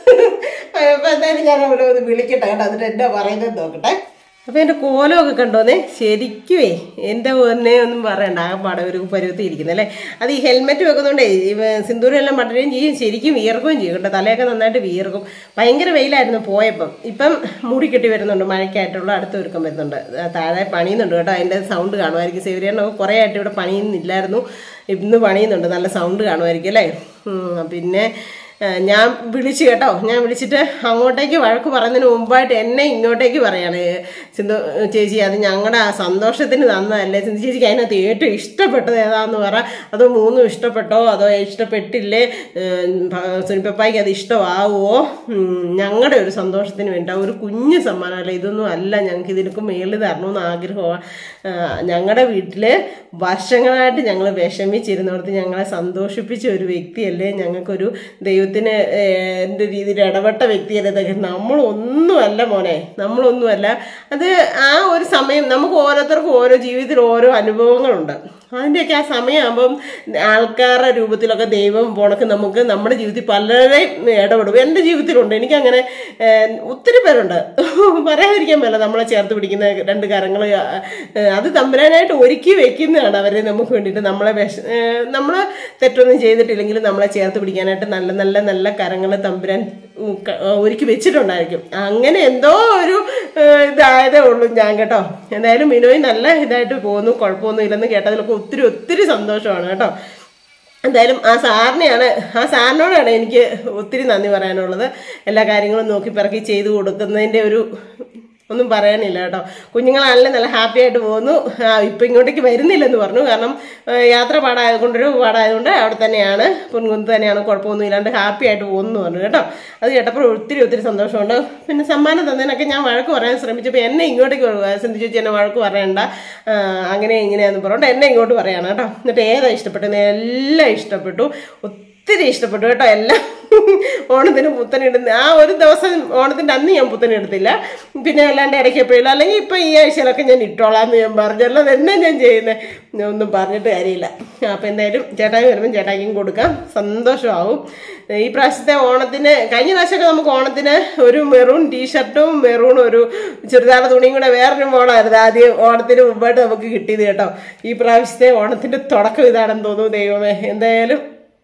അപ്പം എന്തായാലും ഞാൻ അവിടെ ഒന്ന് വിളിക്കട്ടെ കേട്ടോ എന്നിട്ട് എന്താ പറയുന്നത് നോക്കട്ടെ അപ്പം എൻ്റെ കോലമൊക്കെ കണ്ടോന്നേ ശരിക്കുവേ എൻ്റെ ഒന്നെ ഒന്നും പറയണ്ട ആ പടം ഒരു പരുവത്തി ഇരിക്കുന്നല്ലേ അത് ഈ ഹെൽമെറ്റ് വെക്കുന്നുണ്ടേ സിന്ദൂരം എല്ലാം മടരുകയും ചെയ്യും ശരിക്കും വിയർക്കുകയും ചെയ്യും കേട്ടോ തലയൊക്കെ നന്നായിട്ട് വിയർക്കും ഭയങ്കര വെയിലായിരുന്നു പോയപ്പം ഇപ്പം മൂടി കെട്ടി വരുന്നുണ്ട് മഴയ്ക്കായിട്ടുള്ള അടുത്ത ഒരുക്കം വരുന്നുണ്ട് താഴെ പണിയുന്നുണ്ട് കേട്ടോ അതിൻ്റെ സൗണ്ട് കാണുമായിരിക്കും സേവരിയാണോ കുറേ ആയിട്ട് ഇവിടെ പണിയുന്നില്ലായിരുന്നു ഇന്ന് പണിയുന്നുണ്ട് നല്ല സൗണ്ട് കാണുമായിരിക്കും അല്ലേ പിന്നെ ഞാൻ വിളിച്ചു കേട്ടോ ഞാൻ വിളിച്ചിട്ട് അങ്ങോട്ടേക്ക് വഴക്ക് പറയുന്നതിന് മുമ്പായിട്ട് എന്നെ ഇങ്ങോട്ടേക്ക് പറയാണ് സിന്ധു ചേച്ചി അത് ഞങ്ങളുടെ ആ സന്തോഷത്തിന് തന്നതല്ലേ സിന്ധു ചേച്ചിക്ക് അതിനകത്ത് ഏറ്റവും ഇഷ്ടപ്പെട്ടത് ഏതാന്ന് പറ അതോ മൂന്നും ഇഷ്ടപ്പെട്ടോ അതോ ഇഷ്ടപ്പെട്ടില്ലേ സുനിപ്പപ്പായ്ക്ക് അത് ഇഷ്ടമാവുമോ ഞങ്ങളുടെ ഒരു സന്തോഷത്തിന് വേണ്ടി ഒരു കുഞ്ഞു സമ്മാനമല്ല ഇതൊന്നും അല്ല ഞങ്ങൾക്ക് ഇതിനൊക്കെ മേളിൽ തരണമെന്ന് ആഗ്രഹമാണ് ഞങ്ങളുടെ വീട്ടിൽ വർഷങ്ങളായിട്ട് ഞങ്ങൾ വിഷമിച്ചിരുന്നിടത്ത് ഞങ്ങളെ സന്തോഷിപ്പിച്ച ഒരു വ്യക്തിയല്ലേ ഞങ്ങൾക്കൊരു ദൈവത്തിന് എൻ്റെ രീതിയിൽ ഇടപെട്ട വ്യക്തിയല്ലേ നമ്മളൊന്നുമല്ല മോനെ നമ്മളൊന്നുമല്ല അത് ആ ഒരു സമയം നമുക്ക് ഓരോരുത്തർക്കും ഓരോ ജീവിതത്തിൽ ഓരോ അനുഭവങ്ങളുണ്ട് അതിൻ്റെയൊക്കെ ആ സമയമാകുമ്പം ആൾക്കാരുടെ രൂപത്തിലൊക്കെ ദൈവം പോണക്ക് നമുക്ക് നമ്മുടെ ജീവിതത്തിൽ പലരെയും ഇടപെടും എൻ്റെ ജീവിതത്തിലുണ്ട് എനിക്കങ്ങനെ ഒത്തിരി പേരുണ്ട് പറയാതിരിക്കാൻ പറ്റില്ല നമ്മളെ ചേർത്ത് പിടിക്കുന്ന രണ്ട് കരങ്ങൾ അത് തമ്പുരാനായിട്ട് ഒരുക്കി വെക്കുന്നതാണ് അവരെ നമുക്ക് വേണ്ടിയിട്ട് നമ്മളെ വിഷ നമ്മൾ തെറ്റൊന്നും ചെയ്തിട്ടില്ലെങ്കിൽ നമ്മളെ ചേർത്ത് പിടിക്കാനായിട്ട് നല്ല നല്ല നല്ല കരങ്ങൾ തമ്പുരാൻ ഒരുക്കി വെച്ചിട്ടുണ്ടായിരിക്കും അങ്ങനെ എന്തോ ഒരു ഇതായതേ ഉള്ളൂ ഞാൻ കേട്ടോ എന്തായാലും മിനോയി നല്ല ഇതായിട്ട് പോകുന്നു കുഴപ്പമൊന്നും ഇല്ലെന്ന് കേട്ടതിലൊക്കെ ഒത്തിരി ഒത്തിരി സന്തോഷമാണ് കേട്ടോ എന്തായാലും ആ സാറിനെയാണ് ആ സാറിനോടാണ് എനിക്ക് ഒത്തിരി നന്ദി പറയാനുള്ളത് എല്ലാ കാര്യങ്ങളും നോക്കി പിറക്കി ചെയ്തു കൊടുക്കുന്നതിൻ്റെ ഒരു ഒന്നും പറയാനില്ല കേട്ടോ കുഞ്ഞുങ്ങളാണല്ലേ നല്ല ഹാപ്പി ആയിട്ട് പോകുന്നു ഇപ്പം ഇങ്ങോട്ടേക്ക് വരുന്നില്ലെന്ന് പറഞ്ഞു കാരണം യാത്ര പാടായതുകൊണ്ടൊരു പാടായതുകൊണ്ട് അവിടെ തന്നെയാണ് പൊൻകുന്ന് തന്നെയാണ് കുഴപ്പമൊന്നും ഇല്ലാണ്ട് ഹാപ്പി ആയിട്ട് പോകുന്നു പറഞ്ഞു കേട്ടോ അത് കേട്ടപ്പോൾ ഒത്തിരി ഒത്തിരി സന്തോഷമുണ്ട് പിന്നെ സമ്മാനം തന്നതിനൊക്കെ ഞാൻ വഴക്ക് പറയാൻ ശ്രമിച്ചപ്പോൾ എന്നെ ഇങ്ങോട്ടേക്ക് സിന്ധു ചേച്ചി എന്നെ വഴക്ക് പറയണ്ട അങ്ങനെ ഇങ്ങനെയാന്ന് പറഞ്ഞുകൊണ്ട് എന്നെ ഇങ്ങോട്ട് പറയാണ് കേട്ടോ എന്നിട്ട് ഏതാ ഇഷ്ടപ്പെട്ടത് എല്ലാം ഇഷ്ടപ്പെട്ടു ഒത്തിരി ഇഷ്ടപ്പെട്ടു കേട്ടോ എല്ലാം ഓണത്തിന് പുത്തനിടുന്ന ആ ഒരു ദിവസം ഓണത്തിൻ്റെ അന്ന് ഞാൻ പുത്തനെടുത്തില്ല പിന്നെ അല്ലാണ്ട് ഇടയ്ക്ക് എപ്പോഴും അല്ലെങ്കിൽ ഇപ്പം ഈ ആഴ്ചയിലൊക്കെ ഞാൻ ഇട്ടോളാന്ന് ഞാൻ പറഞ്ഞല്ലോ അതെന്നെ ഞാൻ ചെയ്യുന്നത് ഒന്നും പറഞ്ഞിട്ട് കാര്യമില്ല അപ്പം എന്തായാലും ചേട്ടായി വരുമ്പം ചേട്ടായിക്കും കൊടുക്കാം സന്തോഷമാവും ഈ പ്രാവശ്യത്തെ ഓണത്തിന് കഴിഞ്ഞ പ്രാവശ്യമൊക്കെ നമുക്ക് ഓണത്തിന് ഒരു മെറൂൺ ടീഷർട്ടും മെറൂൺ ഒരു ചുരിദാർ തുണിയും കൂടെ വേറൊരു മോളായിരുന്നു ആദ്യം ഓണത്തിന് മുമ്പായിട്ട് നമുക്ക് കിട്ടിയത് കേട്ടോ ഈ പ്രാവശ്യത്തെ ഓണത്തിൻ്റെ തുടക്കം ഇതാണെന്ന് തോന്നുന്നു ദൈവമേ എന്തായാലും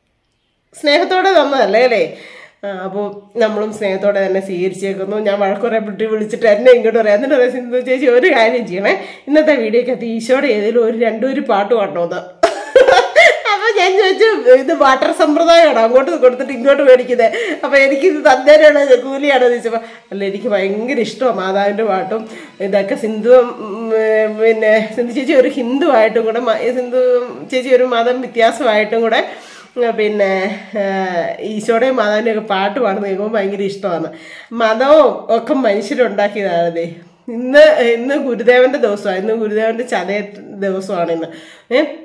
സ്നേഹത്തോടെ തന്നതല്ലേ അല്ലേ അപ്പോൾ നമ്മളും സ്നേഹത്തോടെ തന്നെ സ്വീകരിച്ചേക്കുന്നു ഞാൻ വഴക്കുറെ വിട്ടി വിളിച്ചിട്ട് എന്നെ ഇങ്ങോട്ട് പറയാം എന്നിട്ട് പറയാം സിന്ധു ചേച്ചി ഒരു കാര്യം ചെയ്യണേ ഇന്നത്തെ വീഡിയോക്കകത്ത് ഈശോയുടെ ഏതെങ്കിലും ഒരു രണ്ടൊരു പാട്ട് പാടണമെന്ന് അപ്പോൾ ഞാൻ ചോദിച്ചു ഇത് വാട്ടർ സമ്പ്രദായമാണോ അങ്ങോട്ട് കൊടുത്തിട്ട് ഇങ്ങോട്ട് മേടിക്കുന്നത് അപ്പോൾ എനിക്കിത് തന്നേരാണോ കൂലിയാണോ എന്ന് ചോദിച്ചപ്പോൾ അല്ല എനിക്ക് ഭയങ്കര ഇഷ്ടമാണ് മാതാവിൻ്റെ പാട്ടും ഇതൊക്കെ സിന്ധു പിന്നെ സിന്ധു ചേച്ചി ഒരു ഹിന്ദു ആയിട്ടും കൂടെ സിന്ധു ചേച്ചി ഒരു മതം വ്യത്യാസമായിട്ടും കൂടെ പിന്നെ ഈശോയുടെയും മാതാവിൻ്റെ ഒക്കെ പാട്ട് പാടുന്ന കേൾക്കുമ്പോൾ ഭയങ്കര ഇഷ്ടമാണ് മതവും ഒക്കെ മനുഷ്യരുണ്ടാക്കിയതാണതേ ഇന്ന് ഇന്ന് ഗുരുദേവൻ്റെ ദിവസമാണ് ഇന്ന് ഗുരുദേവൻ്റെ ചതയ ദിവസമാണ് ഇന്ന് ഏ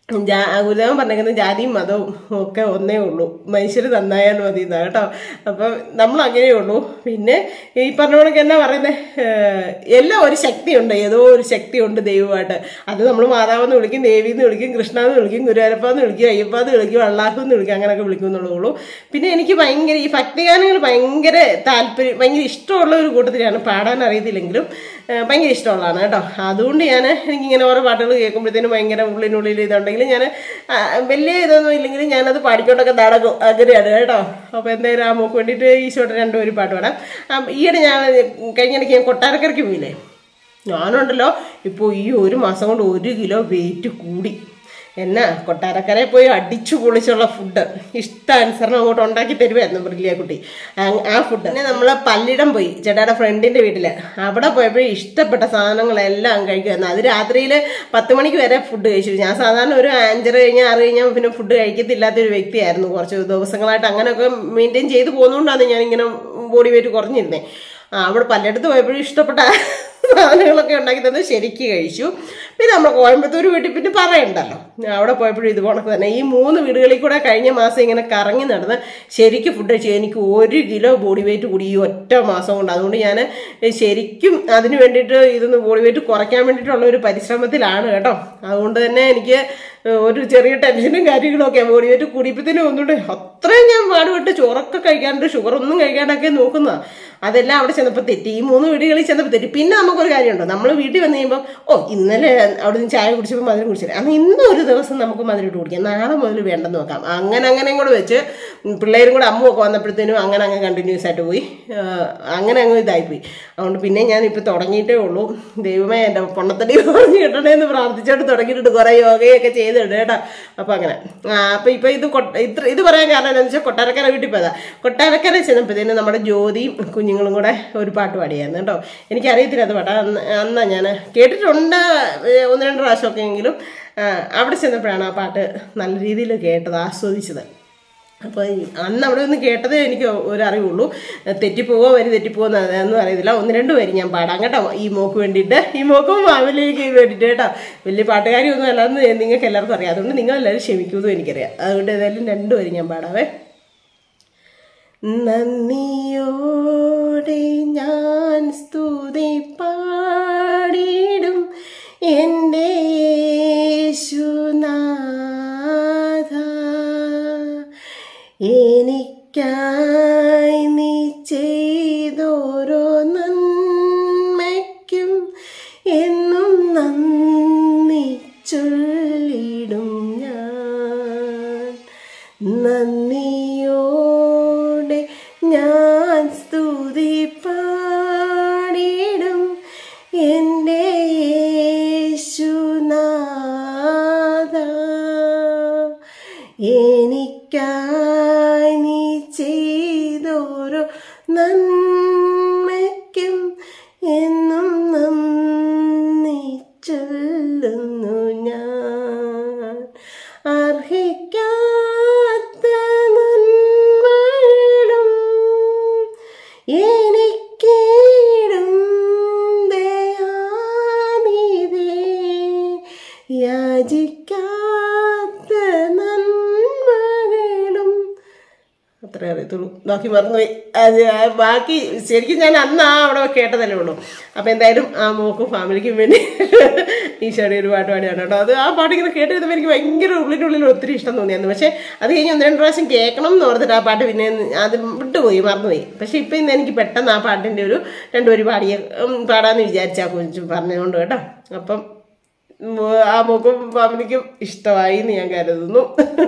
ഗുരുദേവൻ പറഞ്ഞേക്കുന്നത് ജാതിയും മതവും ഒക്കെ ഒന്നേ ഉള്ളൂ, മനുഷ്യർ നന്നായാൽ മതി എന്നാ കേട്ടോ. അപ്പം നമ്മൾ അങ്ങനെയേ ഉള്ളൂ. പിന്നെ ഈ പറഞ്ഞ കണക്ക് എന്നാ പറയുന്നത്, എല്ലാം ഒരു ശക്തിയുണ്ട്, ഏതോ ഒരു ശക്തിയുണ്ട് ദൈവമായിട്ട്. അത് നമ്മൾ മാതാവെന്ന് വിളിക്കും, ദേവിന്ന് വിളിക്കും, കൃഷ്ണന്ന് വിളിക്കും, ഗുരുവായൂരപ്പാന്ന് വിളിക്കും, അയ്യപ്പാന്ന് വിളിക്കും, അള്ളാഹുന്ന് വിളിക്കും, അങ്ങനെയൊക്കെ വിളിക്കുന്നുള്ളൂ. പിന്നെ എനിക്ക് ഭയങ്കര ഈ ഭക്തിഗാനങ്ങൾ ഭയങ്കര താല്പര്യം, ഭയങ്കര ഇഷ്ടമുള്ള ഒരു കൂട്ടത്തിലാണ്. പാടാൻ അറിയത്തില്ലെങ്കിലും ഭയങ്കര ഇഷ്ടമുള്ളതാണ് കേട്ടോ. അതുകൊണ്ട് ഞാൻ എനിക്കിങ്ങനെ ഓരോ പാട്ടുകൾ കേൾക്കുമ്പോഴത്തേനും ഭയങ്കര ഉള്ളിനുള്ളിൽ ഇതുണ്ടെങ്കിൽ ഞാൻ വലിയ ഇതൊന്നും ഇല്ലെങ്കിലും ഞാനത് പാടിക്കൊണ്ടൊക്കെ നടക്കും, അങ്ങനെയാണ് കേട്ടോ. അപ്പോൾ എന്തായാലും ആ മോക്ക് വേണ്ടിയിട്ട് ഈശോയുടെ രണ്ടുപേരും പാട്ട് പാടാം. ഈയിടെ ഞാൻ കഴിഞ്ഞിടയ്ക്ക് ഞാൻ കൊട്ടാരക്കരയ്ക്ക് പോയില്ലേ, ഞാനുണ്ടല്ലോ ഇപ്പോൾ ഈ ഒരു മാസം കൊണ്ട് ഒരു കിലോ വെയിറ്റ് കൂടി. എന്നാ കൊട്ടാരക്കരയിൽ പോയി അടിച്ചു പൊളിച്ചുള്ള ഫുഡ് ഇഷ്ടാനുസരണം അങ്ങോട്ട് ഉണ്ടാക്കി തരുമായിരുന്നു ബ്രില്ലിയാക്കുട്ടി. ആ ഫുഡ് പിന്നെ നമ്മൾ പല്ലിടം പോയി ചേട്ടായുടെ ഫ്രണ്ടിൻ്റെ വീട്ടിൽ, അവിടെ പോയപ്പോൾ ഇഷ്ടപ്പെട്ട സാധനങ്ങളെല്ലാം കഴിക്കുമായിരുന്നു. അത് രാത്രിയിൽ പത്ത് മണിക്ക് വരെ ഫുഡ് കഴിച്ചു. ഞാൻ സാധാരണ ഒരു അഞ്ചര കഴിഞ്ഞാൽ ആറ് കഴിഞ്ഞാൽ പിന്നെ ഫുഡ് കഴിക്കത്തില്ലാത്തൊരു വ്യക്തിയായിരുന്നു. കുറച്ച് ദിവസങ്ങളായിട്ട് അങ്ങനെയൊക്കെ മെയിൻറ്റെയിൻ ചെയ്ത് പോകുന്നതുകൊണ്ടാണ് ഞാനിങ്ങനെ ബോഡി വെയിറ്റ് കുറഞ്ഞിരുന്നത്. ആ അവിടെ പലയിടത്ത് പോയപ്പോഴും ഇഷ്ടപ്പെട്ട സാധനങ്ങളൊക്കെ ഉണ്ടാക്കി തന്നു, ശരിക്ക് കഴിച്ചു. പിന്നെ നമ്മൾ കോയമ്പത്തൂർ വീട്ടിൽ പിന്നെ പറയണ്ടല്ലോ, അവിടെ പോയപ്പോഴും ഇതുപോലെ തന്നെ ഈ മൂന്ന് വീടുകളിൽ കൂടെ കഴിഞ്ഞ മാസം ഇങ്ങനെ കറങ്ങി നടന്ന് ശരിക്കും ഫുഡ് കഴിച്ചു. എനിക്ക് ഒരു കിലോ ബോഡി വെയിറ്റ് കൂടി ഈ ഒറ്റ മാസം കൊണ്ട്. അതുകൊണ്ട് ഞാൻ ശരിക്കും അതിന് വേണ്ടിയിട്ട് ഇതൊന്ന് ബോഡി വെയിറ്റ് കുറയ്ക്കാൻ വേണ്ടിയിട്ടുള്ള ഒരു പരിശ്രമത്തിലാണ് കേട്ടോ. അതുകൊണ്ട് തന്നെ എനിക്ക് ഒരു ചെറിയ ടെൻഷനും കാര്യങ്ങളും ഒക്കെ, ബോഡി വെയിറ്റ് കൂടിയപ്പോഴത്തേനും ഒന്നുകൂടെ അത്രയും ഞാൻ പാടുപെട്ട് ചോറൊക്കെ കഴിക്കാണ്ട് ഷുഗർ ഒന്നും കഴിക്കാണ്ടൊക്കെ നോക്കുന്നതാണ്. അതെല്ലാം അവിടെ ചെന്നപ്പോൾ തെറ്റി, ഈ മൂന്ന് വീടുകളിൽ ചെന്നപ്പോൾ തെറ്റി. പിന്നെ നമുക്കൊരു കാര്യമുണ്ടോ, നമ്മൾ വീട്ടിൽ വന്നു കഴിയുമ്പോൾ ഓ ഇന്നലെ അവിടെ നിന്ന് ചായ കുടിച്ചപ്പോൾ മധുരം കുടിച്ചില്ല, അന്ന് ഇന്നും ഒരു ദിവസം നമുക്ക് മധുരം ഇട്ട് കുടിക്കാം, നാളെ മുതൽ വേണ്ടെന്ന് നോക്കാം. അങ്ങനെ അങ്ങനെയും കൂടെ വെച്ച് പിള്ളേരും കൂടെ അമ്മ ഒക്കെ വന്നപ്പോഴത്തേനും അങ്ങനെ അങ്ങ് കണ്ടിന്യൂസ് ആയിട്ട് പോയി, അങ്ങനെ അങ്ങ് ഇതായിപ്പോയി. അതുകൊണ്ട് പിന്നെ ഞാനിപ്പോൾ തുടങ്ങിയിട്ടേ ഉള്ളൂ. ദൈവമേ എൻ്റെ പൊണ്ണത്തടി പറഞ്ഞു കിട്ടണേന്ന് പ്രാർത്ഥിച്ചോട്ട് തുടങ്ങിയിട്ടുണ്ട്, കുറേ യോഗയൊക്കെ ചെയ്തിട്ടുണ്ട് കേട്ടോ. അപ്പം അങ്ങനെ അപ്പം ഇപ്പം ഇത് ഇത്ര ഇത് പറയാൻ കാരണം എന്താണെന്ന് വെച്ചാൽ കൊട്ടാരക്കര വീട്ടിൽ പോയതാ. കൊട്ടാരക്കര ചെന്നപ്പോഴത്തേനും നമ്മുടെ ജ്യോതിയും കുഞ്ഞുങ്ങളും കൂടെ ഒരു പാട്ട് പാടിയായിരുന്നു കേട്ടോ. എനിക്കറിയത്തില്ല അത് പാട്ടാ, അന്ന് അന്നാ ഞാൻ കേട്ടിട്ടുണ്ട് ഒന്ന് രണ്ട് പ്രാവശ്യമൊക്കെ എങ്കിലും. അവിടെ ചെന്നപ്പോഴാണ് ആ പാട്ട് നല്ല രീതിയിൽ കേട്ടത്, ആസ്വദിച്ചത്. അപ്പോൾ അന്ന് അവിടെ നിന്ന് കേട്ടതേ എനിക്ക് ഒരറിവുള്ളൂ. തെറ്റിപ്പോവോ വരി തെറ്റിപ്പോവോ എന്നൊന്നും അറിയത്തില്ല. ഒന്ന് രണ്ട് വരി ഞാൻ പാടാം കേട്ടോ, ഈ മോക്ക് വേണ്ടിയിട്ട്, ഈ മോക്കും ഫാമിലിക്ക് വേണ്ടിയിട്ട് കേട്ടോ. വലിയ പാട്ടുകാരിയൊന്നും അല്ലാന്ന് നിങ്ങൾക്ക് എല്ലാവർക്കും അറിയാം, അതുകൊണ്ട് നിങ്ങളെല്ലാവരും ക്ഷമിക്കുമെന്നും എനിക്കറിയാം. അതുകൊണ്ട് ഏതായാലും രണ്ട് വരി ഞാൻ പാടാവേ. നന്ദിയോടെ ഞാൻ സ്തുതി പാടിടും എൻ്റെ യേശുനാഥ, എനിക്കായി നീ ചെയ്തോരോ നന്മയ്ക്കും എന്നും നന്ദി ചൊല്ലിടും ഞാൻ. നന്ദിയോടെ ഞാൻ സ്തുതി പാടിടും എൻ്റെ യേശുനാഥ, എനിക്കായി നീ ചെയ്തോരോ നന്മയ്ക്കും എന്നും നന്ദി ചൊല്ലുന്നു ഞാൻ. അർഹിക്കാത്ത നന്മകളും എനിക്കേടും ദയാനിധി, യാചിക്കാത്ത നന്മകളും, അത്രേ അറിയത്തുള്ളൂ, ബാക്കി മറന്നുപോയി. അത് ബാക്കി ശരിക്കും ഞാൻ അന്ന് ആ അവിടെ കേട്ടതല്ലേ ഉള്ളൂ. അപ്പം എന്തായാലും ആ മോക്കും ഫാമിലിക്കും വേണ്ടി ഈശോയുടെ ഒരു പാട്ട് പാടിയാണ് കേട്ടോ. അത് ആ പാട്ട് ഇങ്ങനെ കേട്ട് ചെയ്തപ്പോൾ എനിക്ക് ഭയങ്കര ഉള്ളിനുള്ളിൽ ഒത്തിരി ഇഷ്ടം തോന്നിയായിരുന്നു. പക്ഷേ അത് കഴിഞ്ഞ് ഒന്ന് രണ്ട് പ്രാവശ്യം കേൾക്കണം എന്ന് ഓർത്തിട്ട് ആ പാട്ട് പിന്നെ അത് വിട്ടുപോയി, മറന്നുപോയി. പക്ഷേ ഇപ്പം ഇന്ന് എനിക്ക് പെട്ടെന്ന് ആ പാട്ടിൻ്റെ ഒരു രണ്ടുപേര് പാടിയ പാടാമെന്ന് വിചാരിച്ചാൽ കുറിച്ച് പറഞ്ഞുകൊണ്ട് കേട്ടോ. അപ്പം ആ മോക്കും ഫാമിലിക്കും ഇഷ്ടമായി എന്ന് ഞാൻ കരുതുന്നു.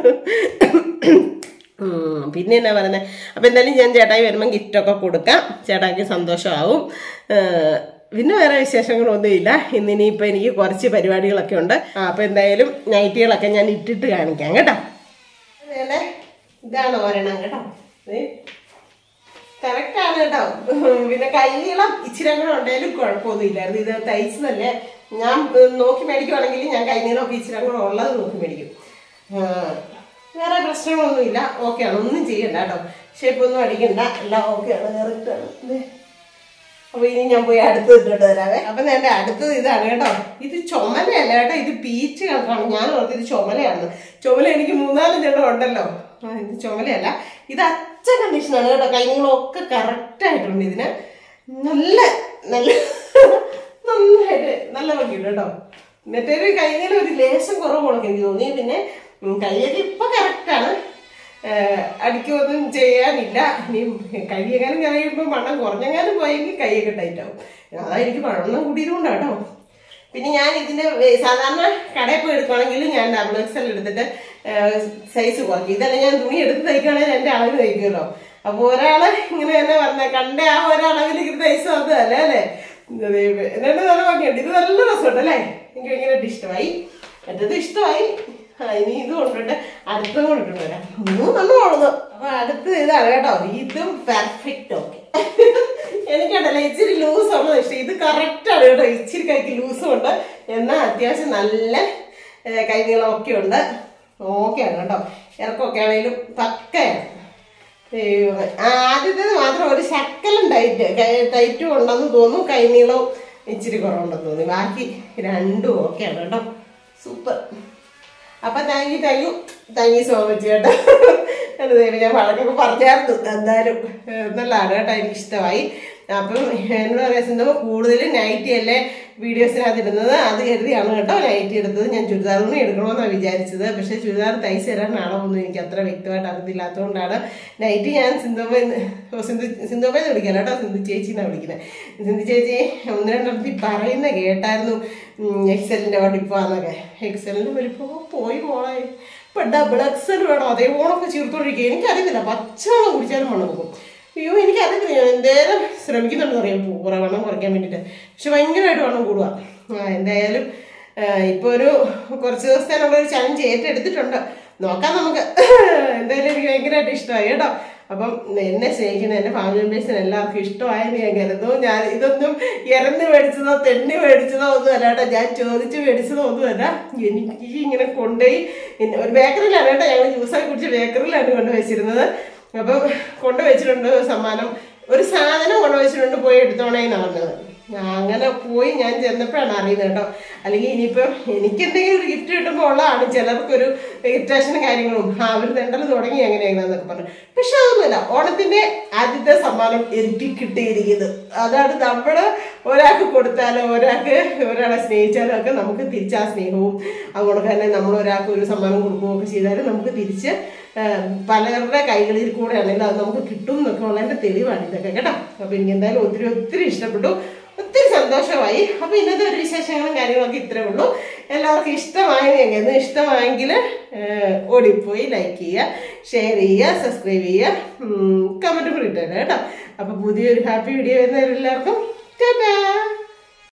പിന്നെ എന്നാ പറയുന്നത്, അപ്പം എന്തായാലും ഞാൻ ചേട്ടായി വരുമ്പം ഗിഫ്റ്റൊക്കെ കൊടുക്കാം, ചേട്ടായിക്ക് സന്തോഷമാവും. പിന്നെ വേറെ വിശേഷങ്ങളൊന്നുമില്ല. ഇന്നിനിയിപ്പോൾ എനിക്ക് കുറച്ച് പരിപാടികളൊക്കെ ഉണ്ട്. ആ അപ്പം എന്തായാലും നൈറ്റികളൊക്കെ ഞാൻ ഇട്ടിട്ട് കാണിക്കാം കേട്ടോ. അതേപോലെ ഇതാണ് ഒരെണ്ണം കേട്ടോ, കറക്റ്റാണ് കേട്ടോ. പിന്നെ കൈനീളം ഇച്ചിരി അങ്ങനെ ഉണ്ടെങ്കിലും കുഴപ്പമൊന്നുമില്ലായിരുന്നു. ഇത് തയ്ച്ചതല്ലേ, ഞാൻ നോക്കി മേടിക്കുവാണെങ്കിൽ ഞാൻ കൈനീളമൊക്കെ ഇച്ചിരി അങ്ങനെ ഉള്ളത് നോക്കി മേടിക്കും. വേറെ പ്രശ്നങ്ങളൊന്നുമില്ല, ഓക്കെയാണ്, ഒന്നും ചെയ്യണ്ട കേട്ടോ. ഷേപ്പൊന്നും അടിക്കണ്ട, എല്ലാം ഓക്കെയാണ്, കറക്റ്റാണ്. അപ്പൊ ഇനി ഞാൻ പോയി അടുത്ത് ഇട്ടിട്ട് വരാവേ. അപ്പൊ എന്റെ അടുത്തത് ഇതാണ് കേട്ടോ. ഇത് ചുമലയല്ല കേട്ടോ, ഇത് പീച്ച് കണക്കാണ്. ഞാൻ ഓർത്ത് ഇത് ചുമലയാണ്. ചുമല എനിക്ക് മൂന്നാലഞ്ചെണ്ണം ഉണ്ടല്ലോ. ഇത് ചുമലയല്ല, ഇത് അച്ച കണ്ടീഷനാണ് കേട്ടോ. കൈകളൊക്കെ കറക്റ്റ് ആയിട്ടുണ്ട്. ഇതിന് നല്ല നല്ല നന്നായിട്ട് നല്ല ഭംഗിയുണ്ട് കേട്ടോ. മറ്റൊരു കൈകൾ ഒരു ലേശം കുറവുള്ളൊക്കെ എനിക്ക് തോന്നി. പിന്നെ കൈയൊക്കെ ഇപ്പൊ കറക്റ്റാണ്, അടിക്കൊന്നും ചെയ്യാനില്ല. ഇനി കൈയെങ്ങാനും കഴിയുമ്പോൾ വണ്ണം കുറഞ്ഞെങ്ങാനും പോയെങ്കിൽ കൈയൊക്കെ ടൈറ്റ് ആവും. അതാ എനിക്ക് വണ്ണം കൂടിയതുകൊണ്ടാണ് കേട്ടോ. പിന്നെ ഞാൻ ഇതിന്റെ സാധാരണ കടയിൽ പോയി എടുക്കുകയാണെങ്കിൽ ഞാൻ ഡബിൾ എക്സ് എൽ എടുത്തിട്ട് സൈസ് കുറയ്ക്കും. ഇതല്ല ഞാൻ തുണി എടുത്ത് തയ്ക്കുകയാണെങ്കിൽ എൻ്റെ അളവ് തയ്ക്കുമല്ലോ. അപ്പൊ ഒരാള് ഇങ്ങനെ തന്നെ പറഞ്ഞ കണ്ട ആ ഒരളവിൽ ഇങ്ങനെ തയ്ച്ച് വന്നതല്ലേ അല്ലേ. എന്നിട്ട് നല്ല ഭംഗിയുണ്ട്. ഇത് നല്ല രസമുണ്ട് അല്ലേ. എനിക്ക് ഭയങ്കരമായിട്ട് ഇഷ്ടമായി. മറ്റത് ഇഷ്ടമായി. ആ ഇനി ഇത് കൊണ്ടിട്ട് അടുത്തും കൊണ്ടിട്ട് വരാം. ഒന്നും നല്ല പോണത്. അപ്പൊ അടുത്ത് ഇതാണ് കേട്ടോ. ഇതും പെർഫെക്റ്റ്. ഓക്കെ, എനിക്കണ്ടല്ലോ ഇച്ചിരി ലൂസാണ് ഇഷ്ടം. ഇത് കറക്റ്റാണ് കേട്ടോ. ഇച്ചിരി കൈക്ക് ലൂസും ഉണ്ട്, എന്നാൽ അത്യാവശ്യം നല്ല കൈനീളമൊക്കെ ഉണ്ട്. ഓക്കെയാണ് കേട്ടോ. ഇറക്കമൊക്കെ ആണെങ്കിലും പക്കയാണ്. ആദ്യത്തേത് മാത്രം ഒരു ശക്കലം ടൈറ്റ് ടൈറ്റും ഉണ്ടെന്ന് തോന്നുന്നു. കൈനീളവും ഇച്ചിരി കുറവുണ്ടെന്ന് തോന്നി. ബാക്കി രണ്ടും ഓക്കെയാണ് കേട്ടോ. സൂപ്പർ. അപ്പൊ thank you thank you thank you so much കേട്ടോ. എന്റെ ദൈവം, ഞാൻ വഴക്കൊക്കെ പറഞ്ഞായിരുന്നു. എന്തായാലും നല്ലതാണ് കേട്ടോ. എനിക്ക് ഇഷ്ടമായി. അപ്പം എന്താ പറയാ, സിന്ധു കൂടുതലും നൈറ്റി അല്ലേ വീഡിയോസിനകത്ത് ഇടുന്നത്. അത് കരുതിയാണ് കേട്ടോ നൈറ്റി എടുത്തത്. ഞാൻ ചുരിദാറൊന്നും എടുക്കണമെന്നാണ് വിചാരിച്ചത്. പക്ഷെ ചുരിദാർ തയ്ച്ച് തരാനാണോ ഒന്നും എനിക്ക് അത്ര വ്യക്തമായിട്ട് അറിയത്തില്ലാത്തതുകൊണ്ടാണ് നൈറ്റി ഞാൻ സിന്ധുമേന്ന് സിന്ധു സിന്ധുമേന്ന് വിളിക്കാം കേട്ടോ. സിന്ധു ചേച്ചിന്നാണ് വിളിക്കുന്നത്. സിന്ധു ചേച്ചി ഒന്ന് രണ്ടെണ്ണത്തിൽ പറയുന്ന കേട്ടായിരുന്നു എക്സലിന്റെ വടിപ്പാന്നൊക്കെ. എക്സലിന്റെ വലിപ്പം പോയി മോളെ. ഇപ്പൊ ഡബിൾ എക്സൽ വേണം. അതേ ഓണൊക്കെ ചേർത്തോണ്ടിരിക്കുക. എനിക്കറിയത്തില്ല, പച്ചവെള്ളം കുടിച്ചാലും മണം പോകും. അയ്യോ എനിക്കറിയത്തില്ല. ഞാൻ എന്തേലും ശ്രമിക്കുന്നുണ്ടെന്ന് അറിയാം പൂറ വണ്ണം കുറയ്ക്കാൻ വേണ്ടിയിട്ട്. പക്ഷെ ഭയങ്കരമായിട്ട് വണ്ണം കൂടുക. എന്തായാലും ഇപ്പൊ ഒരു കുറച്ച് ദിവസത്തേനുള്ളൊരു ചലഞ്ച് ഏറ്റെടുത്തിട്ടുണ്ട്. നോക്കാം നമുക്ക്. എന്തായാലും എനിക്ക് ഭയങ്കരമായിട്ട് ഇഷ്ടമായി കേട്ടോ. അപ്പം എന്നെ സ്നേഹിക്കുന്ന എൻ്റെ ഫാമിലി മെമ്പേഴ്സിന് എല്ലാവർക്കും ഇഷ്ടമായെന്ന് ഞാൻ കരുതുന്നു. ഞാൻ ഇതൊന്നും ഇറന്ന് മേടിച്ചതോ തെണ്ണി മേടിച്ചതോ ഒന്നും അല്ല കേട്ടോ. ഞാൻ ചോദിച്ച് മേടിച്ചതോ ഒന്നുമല്ല. എനിക്ക് ഇങ്ങനെ കൊണ്ടുപോയി ഒരു ബേക്കറിയിലാണ് കേട്ടോ. ഞങ്ങൾ ജ്യൂസൊക്കെ കുടിച്ച് ബേക്കറിയിലാണ് കൊണ്ടുവച്ചിരുന്നത്. അപ്പം കൊണ്ടുവച്ചിട്ടുണ്ട് സമ്മാനം. ഒരു സാധനം കൊണ്ടുവച്ചിട്ടുണ്ട്, പോയി എടുത്തോണേന്ന് പറഞ്ഞത്. അങ്ങനെ പോയി ഞാൻ ചെന്നപ്പോഴാണ് അറിയുന്നത് കേട്ടോ. അല്ലെങ്കിൽ ഇനിയിപ്പം എനിക്ക് എന്തെങ്കിലും ഒരു ഗിഫ്റ്റ് കിട്ടുമ്പോൾ ഉള്ളതാണ് ചിലർക്കൊരു ഇറിറ്റേഷനും കാര്യങ്ങളും. ആ അവർ തെണ്ടൽ തുടങ്ങി എങ്ങനെയാണെന്നൊക്കെ പറഞ്ഞു. പക്ഷെ അതൊന്നുമില്ല. ഓണത്തിന്റെ ആദ്യത്തെ സമ്മാനം എനിക്ക് കിട്ടിയിരിക്കുന്നത് അതാണ്. നമ്മൾ ഒരാൾക്ക് കൊടുത്താലോ ഒരാൾക്ക് ഒരാളെ സ്നേഹിച്ചാലോ ഒക്കെ നമുക്ക് തിരിച്ച് ആ സ്നേഹവും അതുകൊണ്ട് തന്നെ നമ്മൾ ഒരാൾക്ക് ഒരു സമ്മാനം കൊടുക്കുകയൊക്കെ ചെയ്താലും നമുക്ക് തിരിച്ച് പലരുടെ കൈകളിൽ കൂടെ ആണെങ്കിലും അത് നമുക്ക് കിട്ടും എന്നൊക്കെ ഉള്ളതിന്റെ തെളിവാണ് ഇതൊക്കെ കേട്ടോ. അപ്പൊ എനിക്ക് എന്തായാലും ഒത്തിരി ഒത്തിരി ഇഷ്ടപ്പെട്ടു, ഒത്തിരി സന്തോഷമായി. അപ്പൊ ഇന്നത്തെ ഒരു വിശേഷങ്ങളും കാര്യങ്ങളൊക്കെ ഇത്രേ ഉള്ളൂ. എല്ലാവർക്കും ഇഷ്ടമായി എങ്ങനെ ഇഷ്ടമായെങ്കിൽ ഓടിപ്പോയി ലൈക്ക് ചെയ്യുക, ഷെയർ ചെയ്യുക, സബ്സ്ക്രൈബ് ചെയ്യുക, കമന്റ് കൂടി ഇട്ടേരാ കേട്ടോ. അപ്പൊ പുതിയൊരു ഹാപ്പി വീഡിയോ വരുന്നവരെല്ലാവർക്കും ടാറ്റാ.